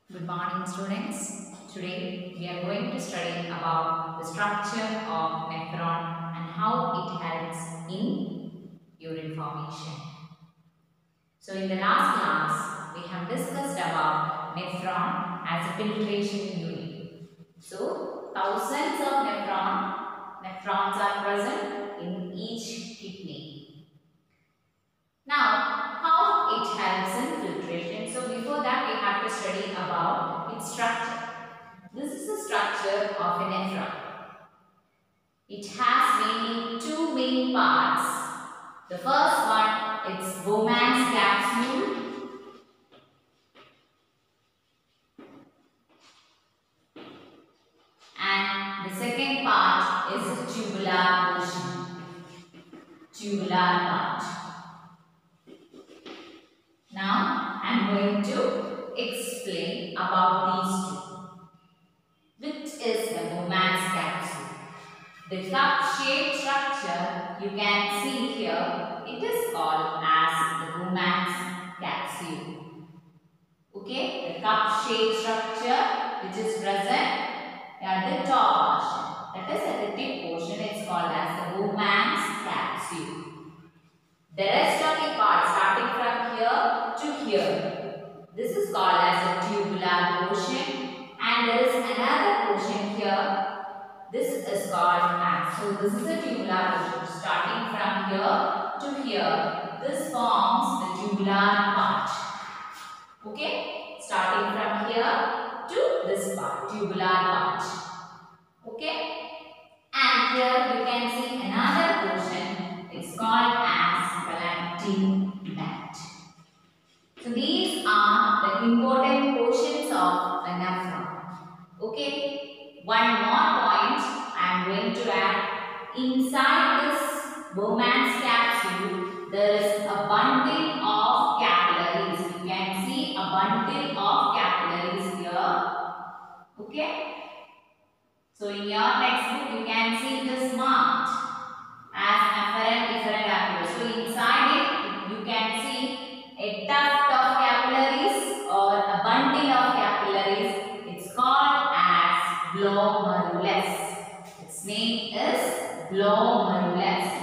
Good morning, students. Today we are going to study about the structure of nephron and how it helps in urine formation. So in the last class we have discussed about nephron as a filtration unit. So thousands of nephrons are present in each kidney. Now, how it helps in filtration. So before that we have to study about its structure. This is the structure of a nephron. It has mainly two main parts. The first one is Bowman's capsule. And the second part is the tubular portion. Tubular part. Now, I am going to explain about these two. Which is the Bowman's capsule. The cup-shaped structure you can see here, it is called as the Bowman's capsule. Okay, the cup-shaped structure which is present at the top portion. That is at the tip portion, it is called as the Bowman's capsule. The rest of the part starting from here to here, this is called as a tubular portion, and there is another portion here. This is called as, so this is a tubular portion starting from here to here. This forms the tubular part. Okay, starting from here to this part, tubular part. Okay, and here you can see another portion. It's called as collecting duct. So these are the important portions of a nephron. Okay, one more point I am going to add. Inside this Bowman's capsule, there is a bundle of capillaries. You can see a bundle of capillaries here. Okay, so in your textbook you can see this marked as afferent efferent arteries. So inside it you can see a tuft of capillaries or a bundle of capillaries. It's called as glomerulus. Its name is glomerulus.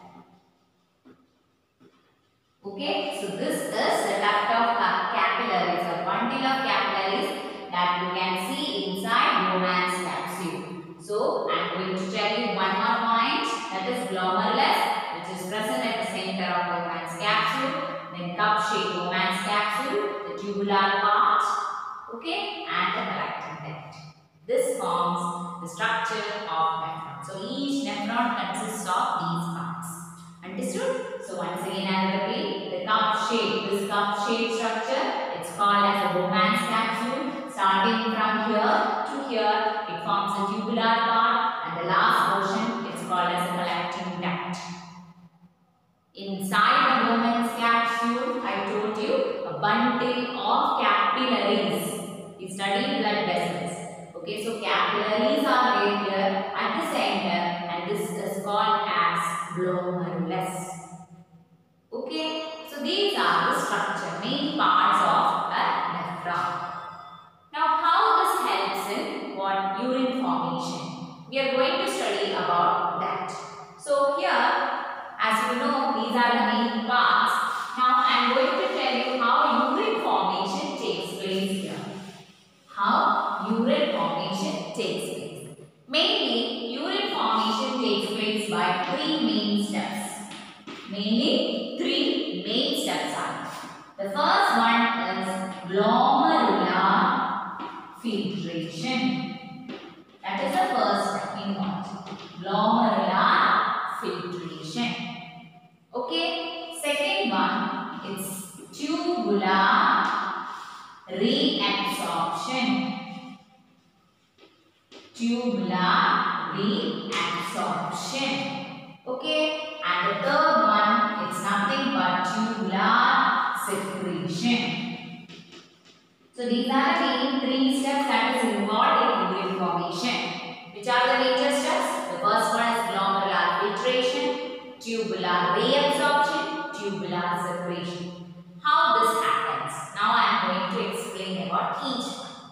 Okay, so this is the tuft of capillaries or bundle of capillaries that you can see inside Bowman's capsule. So I am going to tell you one more point, that is glomerulus, which is present at the center of Bowman's capsule, then cup-shaped Bowman's capsule, the tubular part, okay, and the collecting duct. This forms the structure of nephron. So each nephron consists of these parts. Understood? So once again I will repeat, the cup-shaped, this cup-shaped structure, it's called as a Bowman's capsule. Starting from here to here, it forms a tubular part, and the last portion is called as a collecting duct. Inside the Bowman's capsule, I told you, a bundle of capillaries. We studied blood vessels. Okay, so capillaries are right here at the center, and this is called as glomerulus. Okay, so these are the structure, main parts of a nephron. Now, how this helps in what urine formation? We are going to study about that. So here, as you know, these are the main parts. Now, I am going to tell you how urine formation takes place here. How urine formation takes place. Mainly, urine formation takes place by three main steps. Mainly, three main steps are. The first one is glomerular filtration. That is the first step in what? Glomerular filtration. Okay. Second one is tubular reabsorption. Tubular reabsorption. Okay. And the third one is nothing but tubular secretion. So these are the main three steps that is involved in urine formation. Which are the major steps? The first one is glomerular filtration, tubular reabsorption, tubular secretion. How this happens? Now I am going to explain about each one.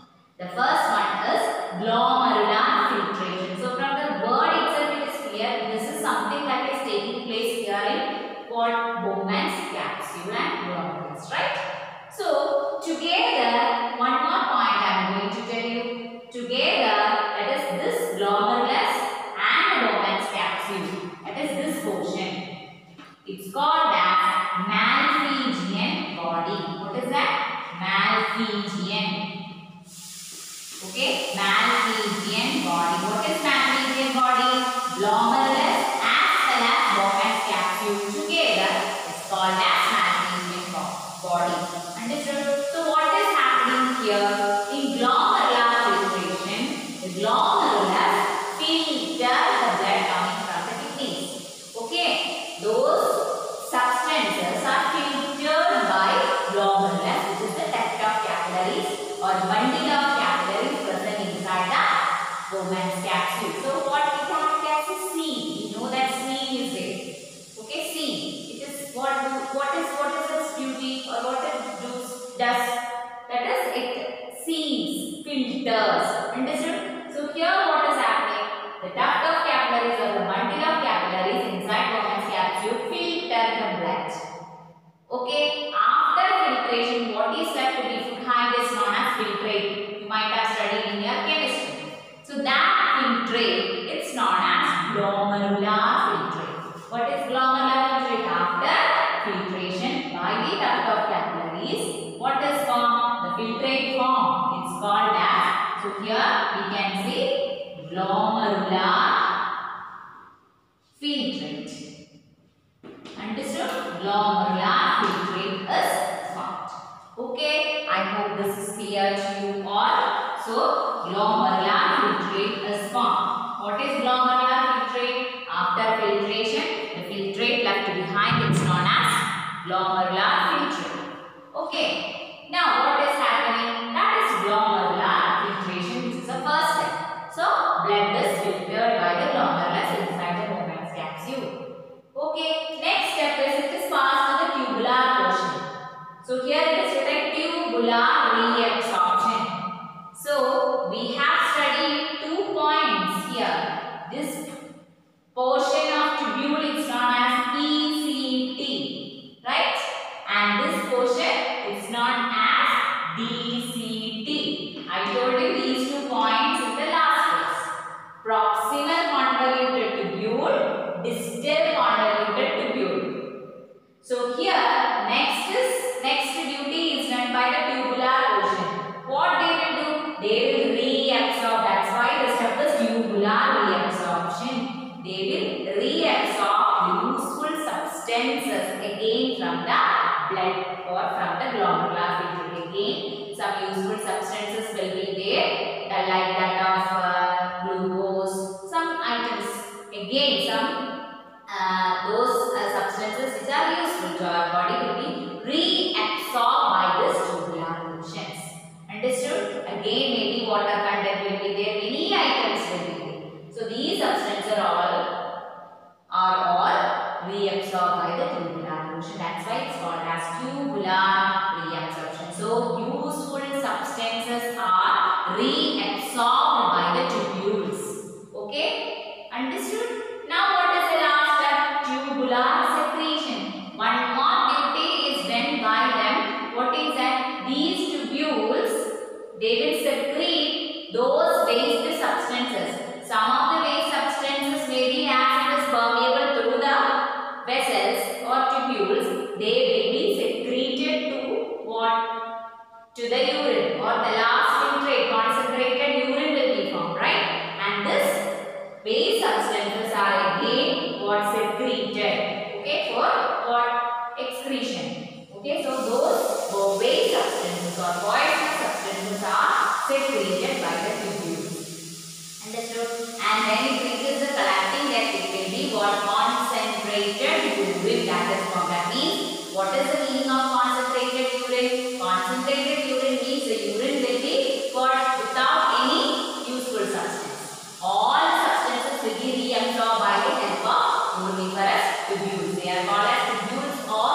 The first one is glomerular filtration. So from the word itself it is clear this is something that is taking place here in what Bowman's capsule and glomerulus, right? So together, one more point I am going to tell you. Together, that is this glomerulus and Bowman's capsule. That is this portion. It's called as Malpighian body. What is that? Malpighian. Okay, Malpighian body. What is Malpighian body? Glomerulus as well as Bowman's capsule together is called as Malpighian body. Understood? So what is happening here? In glomerular filtration, the glomerulus filter the blood coming from the kidneys. Okay, those substances are filtered by glomerulus, which is the duct of capillaries or bundle of capillaries present inside the Bowman's capsule. So what we have as a seed. We know that seed is there. Okay, seed. It is what is its duty or what it does? That is it seeds, filters. Understood? So here what is happening? The duct of capillaries or the bundle of capillaries inside Bowman's capsule filter the blood. Okay, after filtration, what is left to be behind is known as filtrate. You might have studied in your chemistry. So that filtrate, it's known as glomerular filtrate. What is glomerular filtrate? After filtration by the duct of capillaries, what is formed? The filtrate form. It's called as, so here we can see glomerular filtrate. Understood? Glomerular filtrate is formed. Okay, I hope this is clear to you all. So, glomerular filtrate is formed. What is glomerular filtrate? After filtration, the filtrate left behind is known as glomerular filtrate. Okay, now what is happening? That is glomerular filtration, which is the first step. So, blood is filtered by the glomerulus inside the Bowman's capsule. Okay, next step is it is passed to the tubular portion. So here it is written tubular reabsorption. So we have studied 2 points here. This portion of tubule is known as ECT, right? And this portion is known as DCT. I told you these 2 points in the last class. Proximal convoluted tubule, distal convoluted tubule. So here next duty is done by the tubular portion. What they will do? They will reabsorb. That's why the step is tubular reabsorption. They will reabsorb useful substances again from the blood or from the glomerular filtrate. Again, some useful substances will be there, like that of glucose. Some items. Again, some those substances which are useful to our body will be reabsorbed by this tubular portions. Understood? Again, maybe water content will be there, many items will be there. So these substances are all reabsorbed by the tubular portion. That's why it's called as tubular reabsorption. So useful substances are reabsorbed by the tubules. Okay? Understood? Now what is the last step? Tubular secretion. One more duty is done by them. What is that? These tubules, they will secrete those waste substances. Some of the waste substances may be as it is permeable through the vessels or tubules. They will be secreted to what? To the urine or the last filtrate. Concentrated urine will be formed, right? And this waste substances are again what secreted, okay, for what? Excretion. Okay, so those waste substances or poisonous substances are secreted by the tubules. Understood? And when it reaches the collecting that it will be what? Concentrated urine that is formed. That means what is the meaning of concentrated urine? Concentrated urine means the urine will be what? Without any useful substance. All substances will be reabsorbed by the help of uriniferous tubules. They are called as tubules or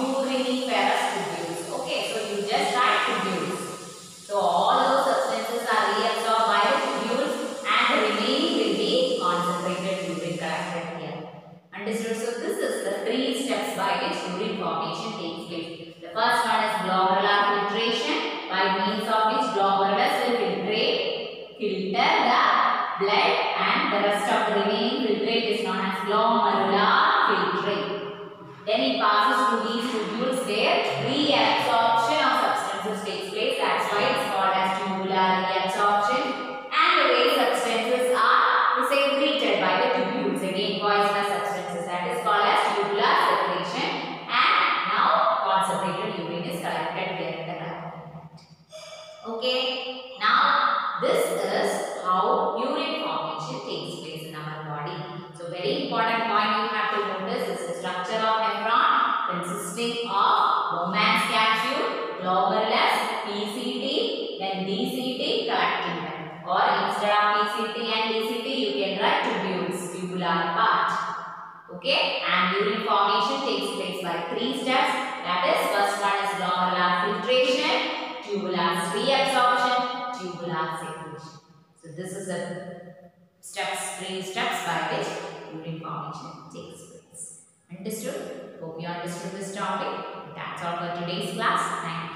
uriniferous tubules. Okay, so you just write tubules. So all those substances are urine formation takes place. The first one is glomerular filtration, by means of which glomerulus will filter the blood, and the rest of the remaining filtrate is known as glomerular filtrate. Then it passes through these tubules where reabsorption of substances takes place. That's why it's called as tubular reabsorption. And the waste substances are secreted by the tubules. Again, poisonous substances, that is called as tubular secretion. And now concentrated urine is collected here in the collecting. Okay. Now this is how urine formation takes place in our body. So very important point you have to notice is the structure of nephron consisting of Bowman's capsule, glomerulus, PCT, then DCT, collecting bed. Or instead of PCT and DCT, you can write tubules, tubular part. Okay, and urine formation takes place by 3 steps. That is, first one is glomerular filtration, tubular reabsorption, tubular secretion. So this is the 3 steps by which urine formation takes place. Understood? Hope you understood this topic. That's all for today's class. Thank you.